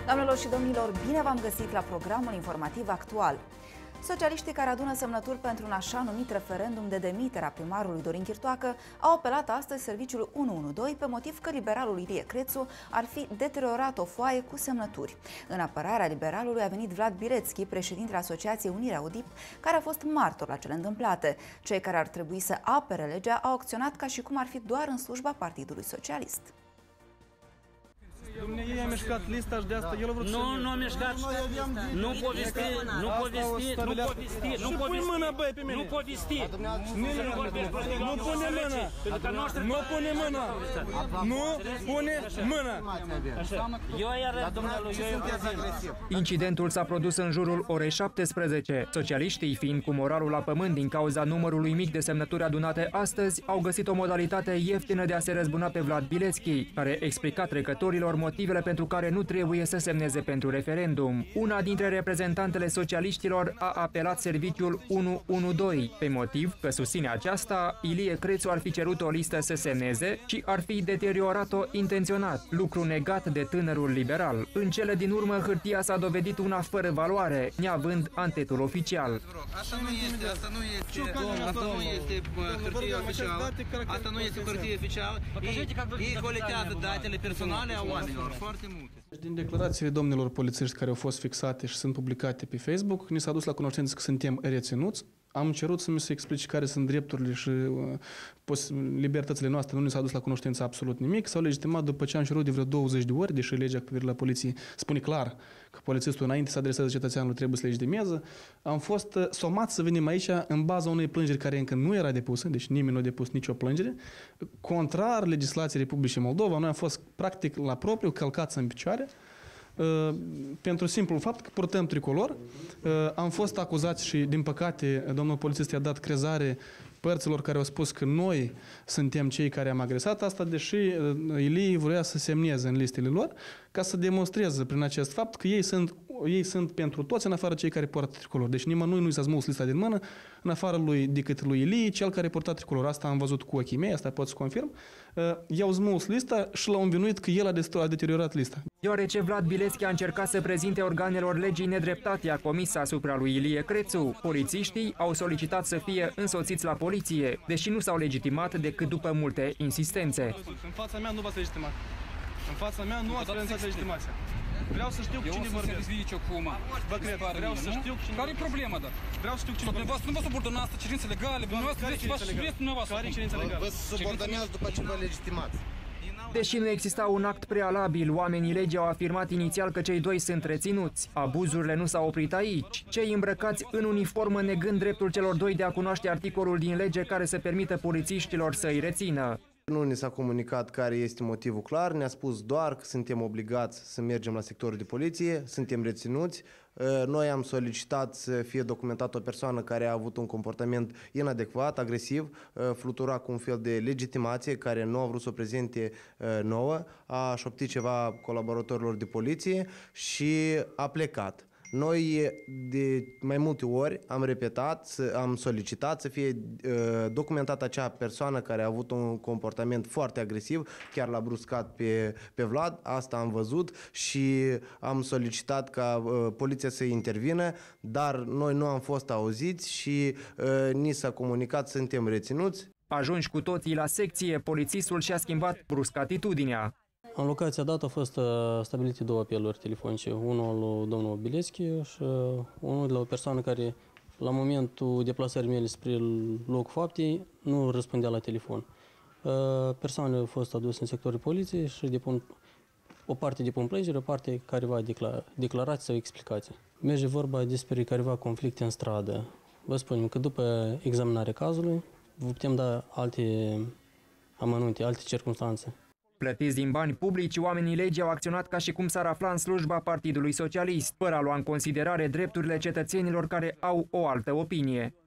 Doamnelor și domnilor, bine v-am găsit la programul informativ actual. Socialiștii care adună semnături pentru un așa numit referendum de demiterea primarului Dorin Chirtoacă au apelat astăzi serviciul 112 pe motiv că liberalul Ilie Crețu ar fi deteriorat o foaie cu semnături. În apărarea liberalului a venit Vlad Bilețchi, președintele Asociației Unirea UDIP, care a fost martor la cele întâmplate. Cei care ar trebui să apere legea au acționat ca și cum ar fi doar în slujba Partidului Socialist. Dumnezeu i-a mișcat lista și de asta el a vrut să... Nu a mișcat, nu povesti. Și pui mâna, băi, pe mine. Nu povesti. Nu pune mâna. Nu pune mâna. Nu pune mâna. Eu i-arăt, domnului, Incidentul s-a produs în jurul orei 17. Socialiștii, fiind cu moralul la pământ din cauza numărului mic de semnături adunate astăzi, au găsit o modalitate ieftină de a se răzbuna pe Vlad Bilețchi, care explica trecătorilor motivele pentru care nu trebuie să semneze pentru referendum. Una dintre reprezentantele socialiștilor a apelat serviciul 112 pe motiv că susține aceasta, Ilie Crețu ar fi cerut o listă să semneze și ar fi deteriorat-o intenționat, lucru negat de tânărul liberal. În cele din urmă, hârtia s-a dovedit una fără valoare, neavând antetul oficial. Asta nu este hârtie oficială. Asta nu este hârtie oficială. Ei colectează datele personale a oamenilor. Foarte multe. Din declarațiile domnilor polițiști care au fost fixate și sunt publicate pe Facebook, ni s-a dus la cunoștință că suntem reținuți. Am cerut să mi se explice care sunt drepturile și libertățile noastre. Nu ni s-a dus la cunoștință absolut nimic. S-au legitimat după ce am cerut de vreo 20 de ori, deși legea cu privire la poliție spune clar că polițistul înainte să adreseze cetățeanului trebuie să legitimeze. Am fost somat să venim aici în baza unei plângeri care încă nu era depusă, deci nimeni nu a depus nicio plângere. Contrar legislației Republicii Moldova, noi am fost practic la propriu călcați în picioare. Pentru simplul fapt că purtăm tricolor, am fost acuzați și, din păcate, domnul polițist i-a dat crezare părților care au spus că noi suntem cei care am agresat asta, deși Ilie vrea să semneze în listele lor, ca să demonstreze prin acest fapt că ei sunt pentru toți, în afară cei care poartă tricolor. Deci nimănui nu i s-a smuls lista din mână, în afară decât lui Ilie, cel care poartă tricolor. Asta am văzut cu ochii mei, asta pot să confirm. I-au smuls lista și l-au învinuit că el a deteriorat lista. Deoarece Vlad Bilețchi a încercat să prezinte organelor legii nedreptatea comisă asupra lui Ilie Crețu, polițiștii au solicitat să fie însoțiți la poliție, deși nu s-au legitimat decât după multe insistențe. În fața mea nu v-ați legitimat. În fața mea nu ați prezentat legitimația. Vreau să știu cu cine vorbesc. Vă cred, vreau să știu cu cine. Care e problema, da? Vreau să știu cu cine vorbesc. Nu vă subordonați cerințe legale, dumneavoastră vreți dumneavoastră. Care e cerința legală? Vă subordonează după ce vă legitimați. Deși nu exista un act prealabil, oamenii legii au afirmat inițial că cei doi sunt reținuți. Abuzurile nu s-au oprit aici. Cei îmbrăcați în uniformă negând dreptul celor doi de a cunoaște articolul din lege care să permită polițiștilor să îi rețină. Nu ni s-a comunicat care este motivul clar, ne-a spus doar că suntem obligați să mergem la sectorul de poliție, suntem reținuți. Noi am solicitat să fie documentată o persoană care a avut un comportament inadecvat, agresiv, flutura cu un fel de legitimație care nu a vrut să o prezinte nouă, a șoptit ceva colaboratorilor de poliție și a plecat. Noi de mai multe ori am repetat, am solicitat să fie documentată acea persoană care a avut un comportament foarte agresiv, chiar l-a bruscat pe Vlad, asta am văzut și am solicitat ca poliția să intervină, dar noi nu am fost auziți și ni s-a comunicat să suntem reținuți. Ajunși cu toții la secție, polițistul și-a schimbat brusc atitudinea. În locația dată au fost stabilite două apeluri telefonice, unul al lui domnul Bilețchi și unul de la o persoană care, la momentul deplasării mele spre locul faptei, nu răspundea la telefon. Persoanele au fost aduse în sectorul poliției și o parte depun plângere, o parte careva declarații sau explicații. Merge vorba despre careva conflicte în stradă. Vă spunem că după examinarea cazului vă putem da alte amănunte, alte circunstanțe. Plătiți din bani publici, oamenii legii au acționat ca și cum s-ar afla în slujba Partidului Socialist, fără a lua în considerare drepturile cetățenilor care au o altă opinie.